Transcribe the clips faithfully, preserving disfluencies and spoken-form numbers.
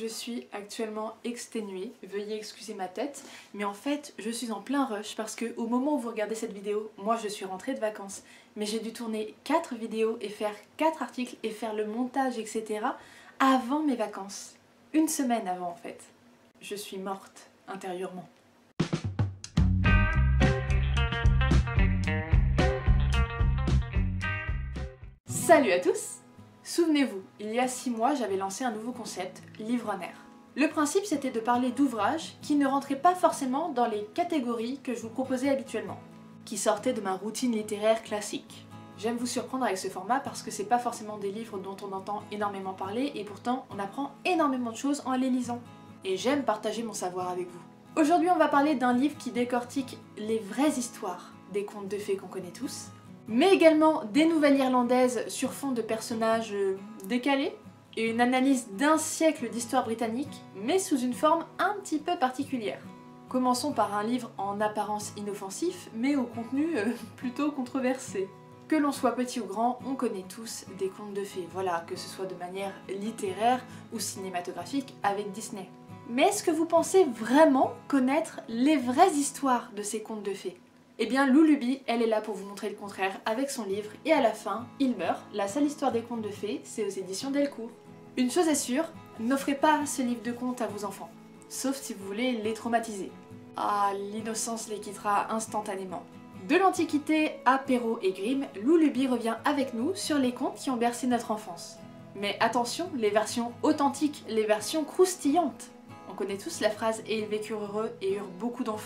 Je suis actuellement exténuée, veuillez excuser ma tête, mais en fait je suis en plein rush parce que au moment où vous regardez cette vidéo, moi je suis rentrée de vacances, mais j'ai dû tourner quatre vidéos et faire quatre articles et faire le montage, et cetera avant mes vacances. Une semaine avant en fait. Je suis morte intérieurement. Salut à tous! Souvenez-vous, il y a six mois, j'avais lancé un nouveau concept, Livre en air. Le principe, c'était de parler d'ouvrages qui ne rentraient pas forcément dans les catégories que je vous proposais habituellement, qui sortaient de ma routine littéraire classique. J'aime vous surprendre avec ce format parce que c'est pas forcément des livres dont on entend énormément parler et pourtant on apprend énormément de choses en les lisant. Et j'aime partager mon savoir avec vous. Aujourd'hui, on va parler d'un livre qui décortique les vraies histoires des contes de fées qu'on connaît tous, mais également des nouvelles irlandaises sur fond de personnages décalés, et une analyse d'un siècle d'histoire britannique, mais sous une forme un petit peu particulière. Commençons par un livre en apparence inoffensif, mais au contenu euh, plutôt controversé. Que l'on soit petit ou grand, on connaît tous des contes de fées, voilà, que ce soit de manière littéraire ou cinématographique avec Disney. Mais est-ce que vous pensez vraiment connaître les vraies histoires de ces contes de fées ? Eh bien, Lou Luby, elle est là pour vous montrer le contraire avec son livre, et à la fin, il meurt. La sale histoire des contes de fées, c'est aux éditions Delcourt. Une chose est sûre, n'offrez pas ce livre de contes à vos enfants, sauf si vous voulez les traumatiser. Ah, l'innocence les quittera instantanément. De l'Antiquité à Perrault et Grimm, Lou Luby revient avec nous sur les contes qui ont bercé notre enfance. Mais attention, les versions authentiques, les versions croustillantes. On connaît tous la phrase « et ils vécurent heureux et eurent beaucoup d'enfants ».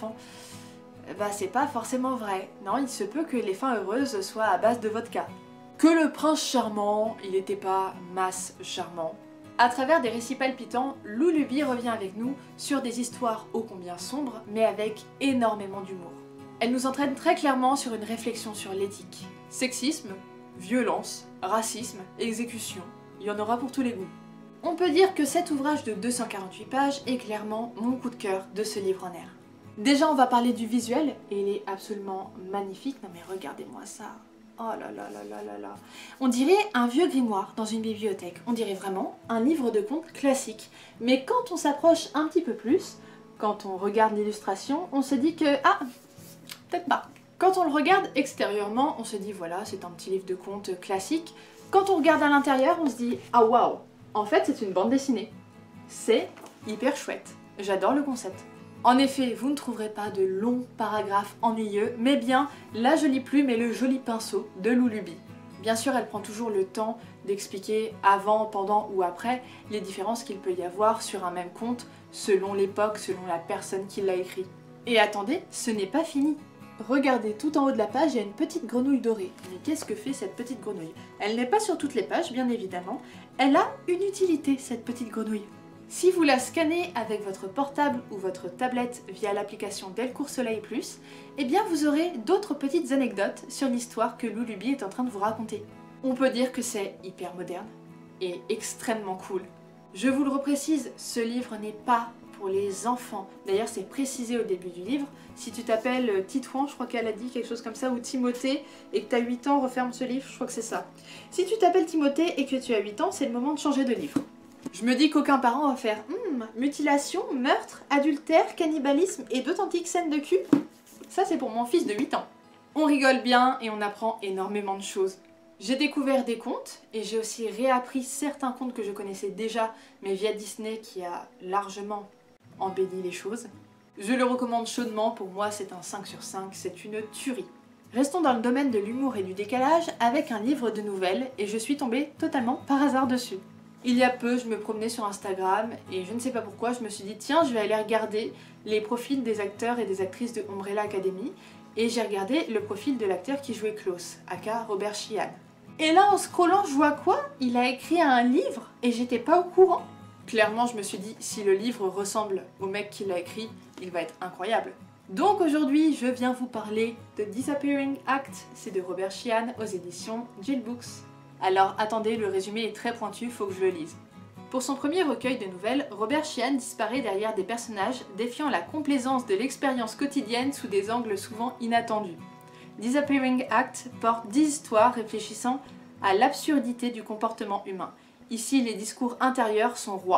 Bah c'est pas forcément vrai. Non, il se peut que les fins heureuses soient à base de vodka. Que le prince charmant, il n'était pas masse charmant. À travers des récits palpitants, Lou Luby revient avec nous sur des histoires ô combien sombres, mais avec énormément d'humour. Elle nous entraîne très clairement sur une réflexion sur l'éthique. Sexisme, violence, racisme, exécution, il y en aura pour tous les goûts. On peut dire que cet ouvrage de deux cent quarante-huit pages est clairement mon coup de cœur de ce livre en air. Déjà, on va parler du visuel, et il est absolument magnifique. Non mais regardez-moi ça. Oh là là là là là là. On dirait un vieux grimoire dans une bibliothèque. On dirait vraiment un livre de contes classique. Mais quand on s'approche un petit peu plus, quand on regarde l'illustration, on se dit que... Ah, peut-être pas. Quand on le regarde extérieurement, on se dit voilà, c'est un petit livre de contes classique. Quand on regarde à l'intérieur, on se dit ah waouh, en fait c'est une bande dessinée. C'est hyper chouette. J'adore le concept. En effet, vous ne trouverez pas de longs paragraphes ennuyeux, mais bien la jolie plume et le joli pinceau de Lou Luby. Bien sûr, elle prend toujours le temps d'expliquer avant, pendant ou après les différences qu'il peut y avoir sur un même conte, selon l'époque, selon la personne qui l'a écrit. Et attendez, ce n'est pas fini. Regardez, tout en haut de la page, il y a une petite grenouille dorée. Mais qu'est-ce que fait cette petite grenouille? Elle n'est pas sur toutes les pages, bien évidemment. Elle a une utilité, cette petite grenouille. Si vous la scannez avec votre portable ou votre tablette via l'application Delcourt Soleil plus, eh bien vous aurez d'autres petites anecdotes sur l'histoire que Lou Luby est en train de vous raconter. On peut dire que c'est hyper moderne et extrêmement cool. Je vous le reprécise, ce livre n'est pas pour les enfants. D'ailleurs, c'est précisé au début du livre. Si tu t'appelles Titouan, je crois qu'elle a dit quelque chose comme ça, ou Timothée, et que tu as huit ans, referme ce livre, je crois que c'est ça. Si tu t'appelles Timothée et que tu as huit ans, c'est le moment de changer de livre. Je me dis qu'aucun parent va faire hmm, mutilation, meurtre, adultère, cannibalisme et d'authentiques scènes de cul. Ça c'est pour mon fils de huit ans. On rigole bien et on apprend énormément de choses. J'ai découvert des contes et j'ai aussi réappris certains contes que je connaissais déjà, mais via Disney qui a largement embelli les choses. Je le recommande chaudement, pour moi c'est un cinq sur cinq, c'est une tuerie. Restons dans le domaine de l'humour et du décalage avec un livre de nouvelles et je suis tombée totalement par hasard dessus. Il y a peu, je me promenais sur Instagram et je ne sais pas pourquoi, je me suis dit tiens, je vais aller regarder les profils des acteurs et des actrices de Umbrella Academy et j'ai regardé le profil de l'acteur qui jouait Klaus, aka Robert Sheehan. Et là, en scrollant, je vois quoi? Il a écrit un livre et j'étais pas au courant. Clairement, je me suis dit si le livre ressemble au mec qui l'a écrit, il va être incroyable. Donc aujourd'hui, je viens vous parler de Disappearing Act, c'est de Robert Sheehan aux éditions Jill Books. Alors attendez, le résumé est très pointu, faut que je le lise. Pour son premier recueil de nouvelles, Robert Sheehan disparaît derrière des personnages défiant la complaisance de l'expérience quotidienne sous des angles souvent inattendus. Disappearing Act porte dix histoires réfléchissant à l'absurdité du comportement humain. Ici, les discours intérieurs sont rois.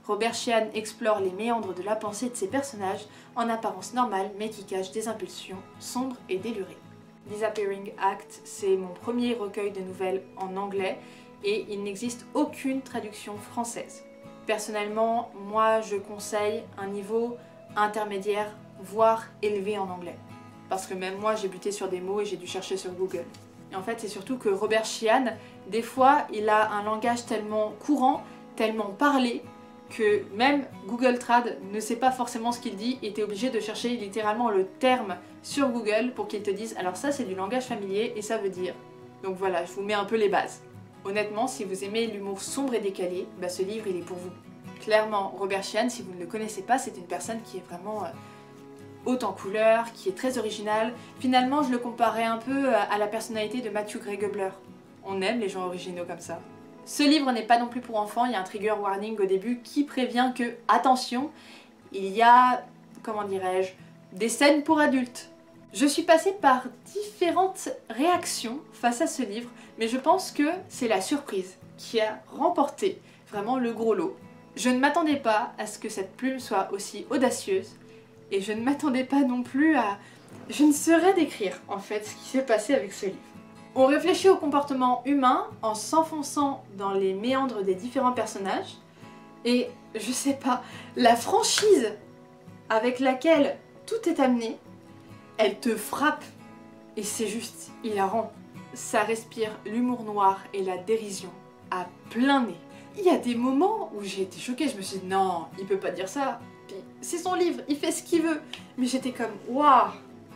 Robert Sheehan explore les méandres de la pensée de ses personnages, en apparence normale mais qui cachent des impulsions sombres et délurées. Disappearing Act, c'est mon premier recueil de nouvelles en anglais et il n'existe aucune traduction française. Personnellement, moi je conseille un niveau intermédiaire, voire élevé en anglais. Parce que même moi j'ai buté sur des mots et j'ai dû chercher sur Google. Et en fait c'est surtout que Robert Sheehan, des fois il a un langage tellement courant, tellement parlé, que même Google Trad ne sait pas forcément ce qu'il dit et t'es obligé de chercher littéralement le terme sur Google pour qu'il te dise alors ça c'est du langage familier et ça veut dire. Donc voilà, je vous mets un peu les bases. Honnêtement, si vous aimez l'humour sombre et décalé, bah ce livre il est pour vous. Clairement, Robert Sheehan, si vous ne le connaissez pas, c'est une personne qui est vraiment euh, haute en couleurs, qui est très originale. Finalement, je le comparais un peu à la personnalité de Matthew Gray Gubler. On aime les gens originaux comme ça. Ce livre n'est pas non plus pour enfants, il y a un trigger warning au début qui prévient que, attention, il y a, comment dirais-je, des scènes pour adultes. Je suis passée par différentes réactions face à ce livre, mais je pense que c'est la surprise qui a remporté vraiment le gros lot. Je ne m'attendais pas à ce que cette plume soit aussi audacieuse, et je ne m'attendais pas non plus à... Je ne saurais décrire, en fait, ce qui s'est passé avec ce livre. On réfléchit au comportement humain en s'enfonçant dans les méandres des différents personnages, et je sais pas, la franchise avec laquelle tout est amené, elle te frappe, et c'est juste hilarant. Ça respire l'humour noir et la dérision à plein nez. Il y a des moments où j'ai été choquée, je me suis dit non, il peut pas dire ça, puis c'est son livre, il fait ce qu'il veut, mais j'étais comme waouh,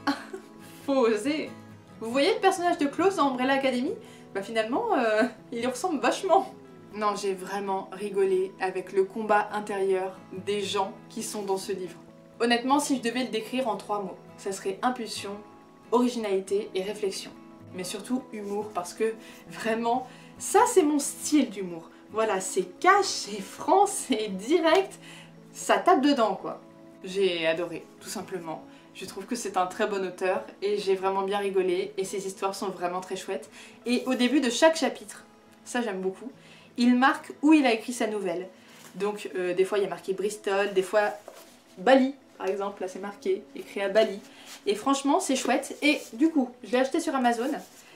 faut oser. Vous voyez le personnage de Klaus dans Umbrella Academy? Bah finalement, euh, il lui ressemble vachement. Non, j'ai vraiment rigolé avec le combat intérieur des gens qui sont dans ce livre. Honnêtement, si je devais le décrire en trois mots, ça serait impulsion, originalité et réflexion. Mais surtout humour, parce que vraiment, ça c'est mon style d'humour. Voilà, c'est cash, c'est franc, c'est direct, ça tape dedans quoi. J'ai adoré, tout simplement. Je trouve que c'est un très bon auteur et j'ai vraiment bien rigolé et ses histoires sont vraiment très chouettes. Et au début de chaque chapitre, ça j'aime beaucoup, il marque où il a écrit sa nouvelle. Donc euh, des fois il y a marqué Bristol, des fois Bali par exemple, là c'est marqué, écrit à Bali. Et franchement c'est chouette et du coup je l'ai acheté sur Amazon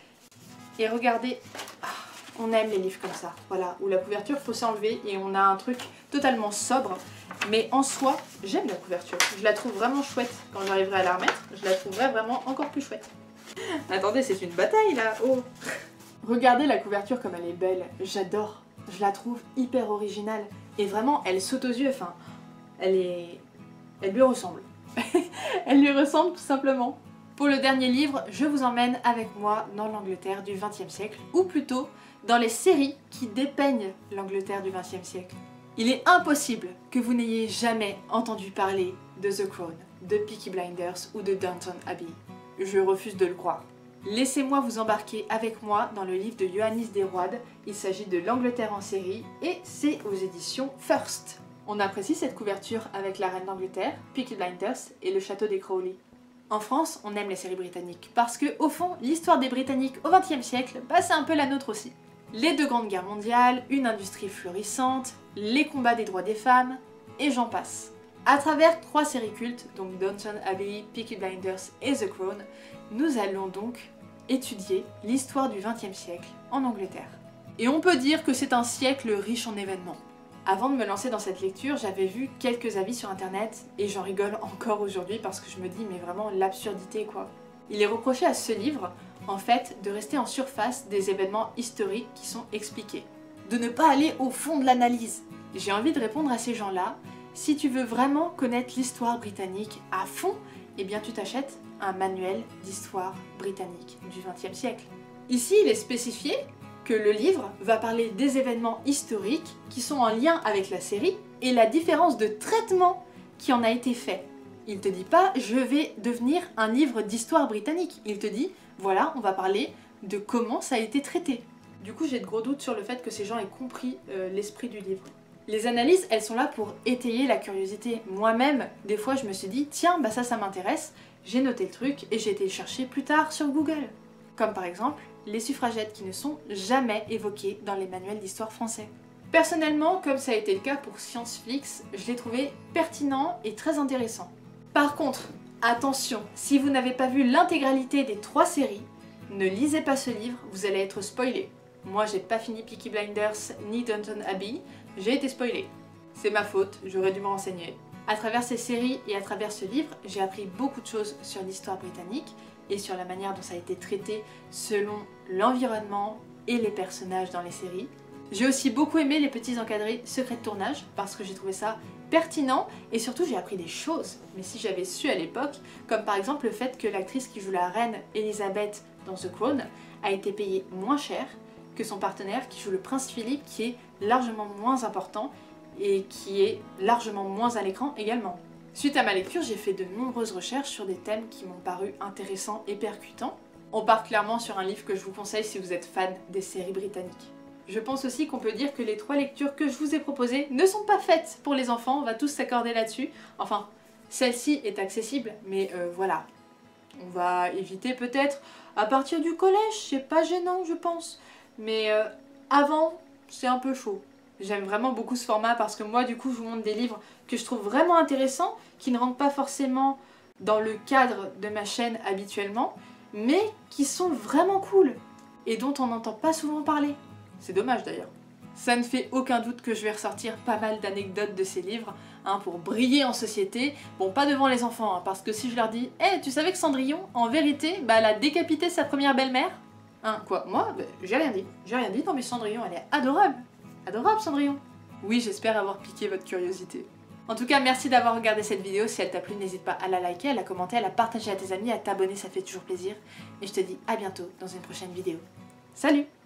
et regardez, ah, on aime les livres comme ça, voilà, où la couverture faut s'enlever et on a un truc totalement sobre. Mais en soi, j'aime la couverture. Je la trouve vraiment chouette. Quand j'arriverai à la remettre, je la trouverai vraiment encore plus chouette. Attendez, c'est une bataille là. Oh. Regardez la couverture comme elle est belle. J'adore. Je la trouve hyper originale. Et vraiment, elle saute aux yeux. Enfin, elle est... Elle lui ressemble. Elle lui ressemble tout simplement. Pour le dernier livre, je vous emmène avec moi dans l'Angleterre du vingtième siècle. Ou plutôt, dans les séries qui dépeignent l'Angleterre du vingtième siècle. Il est impossible que vous n'ayez jamais entendu parler de The Crown, de Peaky Blinders ou de Downton Abbey. Je refuse de le croire. Laissez-moi vous embarquer avec moi dans le livre de Ioannis Desroides. Il s'agit de l'Angleterre en série et c'est aux éditions First. On apprécie cette couverture avec la reine d'Angleterre, Peaky Blinders et le château des Crowley. En France, on aime les séries britanniques parce que, au fond, l'histoire des Britanniques au vingtième siècle, bah, c'est un peu la nôtre aussi. Les deux grandes guerres mondiales, une industrie florissante, les combats des droits des femmes, et j'en passe. À travers trois séries cultes, donc Downton Abbey, Peaky Blinders et The Crown, nous allons donc étudier l'histoire du vingtième siècle en Angleterre. Et on peut dire que c'est un siècle riche en événements. Avant de me lancer dans cette lecture, j'avais vu quelques avis sur internet, et j'en rigole encore aujourd'hui parce que je me dis mais vraiment l'absurdité quoi. Il est reproché à ce livre, en fait, de rester en surface des événements historiques qui sont expliqués. De ne pas aller au fond de l'analyse. J'ai envie de répondre à ces gens-là, si tu veux vraiment connaître l'histoire britannique à fond, eh bien tu t'achètes un manuel d'histoire britannique du vingtième siècle. Ici, il est spécifié que le livre va parler des événements historiques qui sont en lien avec la série et la différence de traitement qui en a été fait. Il te dit pas « je vais devenir un livre d'histoire britannique ». Il te dit « voilà, on va parler de comment ça a été traité ». Du coup, j'ai de gros doutes sur le fait que ces gens aient compris euh, l'esprit du livre. Les analyses, elles sont là pour étayer la curiosité. Moi-même, des fois, je me suis dit « tiens, bah ça, ça m'intéresse ». J'ai noté le truc et j'ai été le chercher plus tard sur Google. Comme par exemple, les suffragettes qui ne sont jamais évoquées dans les manuels d'histoire français. Personnellement, comme ça a été le cas pour Scienceflix, je l'ai trouvé pertinent et très intéressant. Par contre, attention, si vous n'avez pas vu l'intégralité des trois séries, ne lisez pas ce livre, vous allez être spoilé. Moi j'ai pas fini Peaky Blinders ni Downton Abbey, j'ai été spoilé. C'est ma faute, j'aurais dû me renseigner. À travers ces séries et à travers ce livre, j'ai appris beaucoup de choses sur l'histoire britannique et sur la manière dont ça a été traité selon l'environnement et les personnages dans les séries. J'ai aussi beaucoup aimé les petits encadrés secrets de tournage parce que j'ai trouvé ça pertinent et surtout j'ai appris des choses. Mais si j'avais su à l'époque, comme par exemple le fait que l'actrice qui joue la reine Elisabeth dans The Crown a été payée moins cher que son partenaire qui joue le prince Philippe, qui est largement moins important et qui est largement moins à l'écran également. Suite à ma lecture, j'ai fait de nombreuses recherches sur des thèmes qui m'ont paru intéressants et percutants. On part clairement sur un livre que je vous conseille si vous êtes fan des séries britanniques. Je pense aussi qu'on peut dire que les trois lectures que je vous ai proposées ne sont pas faites pour les enfants, on va tous s'accorder là-dessus. Enfin, celle-ci est accessible, mais euh, voilà. On va éviter peut-être à partir du collège, c'est pas gênant je pense. Mais euh, avant, c'est un peu chaud. J'aime vraiment beaucoup ce format parce que moi du coup je vous montre des livres que je trouve vraiment intéressants, qui ne rentrent pas forcément dans le cadre de ma chaîne habituellement, mais qui sont vraiment cool et dont on n'entend pas souvent parler. C'est dommage d'ailleurs. Ça ne fait aucun doute que je vais ressortir pas mal d'anecdotes de ces livres, hein, pour briller en société. Bon, pas devant les enfants, hein, parce que si je leur dis « Hey, tu savais que Cendrillon, en vérité, bah, elle a décapité sa première belle-mère ?» Hein, quoi? Moi, bah, j'ai rien dit. J'ai rien dit, non mais Cendrillon, elle est adorable. Adorable Cendrillon. Oui, j'espère avoir piqué votre curiosité. En tout cas, merci d'avoir regardé cette vidéo. Si elle t'a plu, n'hésite pas à la liker, à la commenter, à la partager à tes amis, à t'abonner, ça fait toujours plaisir. Et je te dis à bientôt dans une prochaine vidéo. Salut!